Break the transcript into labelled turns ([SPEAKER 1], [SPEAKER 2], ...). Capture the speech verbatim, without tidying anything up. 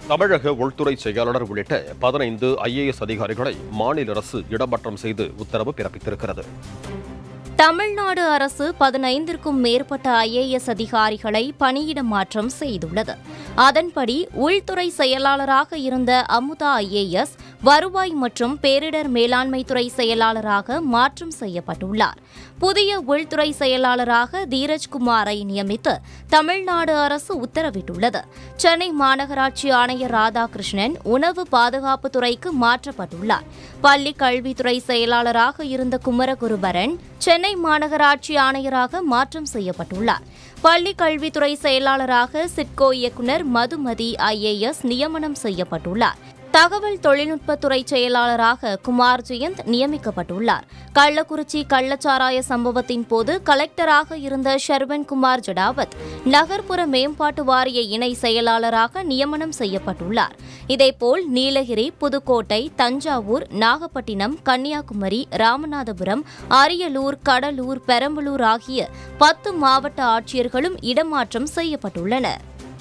[SPEAKER 1] தமிழக உள்துறை செயலாளர் உள்ளிட்ட பதினைந்து ஐஏஎஸ் அதிகாரிகளை மாநில அரசு இடமாற்றம் செய்து உத்தரவு பிறப்பித்திருக்கிறது.
[SPEAKER 2] தமிழ்நாடு அரசு பதினைந்திற்கும் மேற்பட்ட ஐஏஎஸ் அதிகாரிகளை பணியிட மாற்றம் செய்துள்ளது. அதன்படி உள்துறை செயலாளராக இருந்த அமுதா ஐஏஎஸ் வருவாய் மற்றும் பேரிடர் மேலாண்மைத்துறை செயலாளராக மாற்றம் செய்யப்பட்டுள்ளார். புதிய உள்துறை செயலாளராக தீரஜ்குமாரை நியமித்து தமிழ்நாடு அரசு உத்தரவிட்டுள்ளது. சென்னை மாநகராட்சி ஆணையர் ராதாகிருஷ்ணன் உணவு பாதுகாப்பு துறைக்கு மாற்றப்பட்டுள்ளார். பள்ளிக் கல்வித்துறை செயலாளராக இருந்த குமரகுருபரன் சென்னை மாநகராட்சி ஆணையராக மாற்றம் செய்யப்பட்டுள்ளார். பள்ளிக் கல்வித்துறை செயலாளராக சிட்கோ இயக்குநர் மதுமதி ஐஏஎஸ் நியமனம் செய்யப்பட்டுள்ளார். தகவல் தொழில்நுட்பத்துறை செயலாளராக குமார் ஜெயந்த் நியமிக்கப்பட்டுள்ளார். கள்ளக்குறிச்சி கள்ளச்சாராய சம்பவத்தின் போது கலெக்டராக இருந்த ஷர்வன்குமார் ஜடாவத் நகர்ப்புற மேம்பாட்டு வாரிய இணை செயலாளராக நியமனம் செய்யப்பட்டுள்ளார். இதேபோல் நீலகிரி, புதுக்கோட்டை, தஞ்சாவூர், நாகப்பட்டினம், கன்னியாகுமரி, ராமநாதபுரம், அரியலூர், கடலூர், பெரம்பலூர் ஆகிய பத்து மாவட்ட ஆட்சியர்களும் இடமாற்றம் செய்யப்பட்டுள்ளனர்.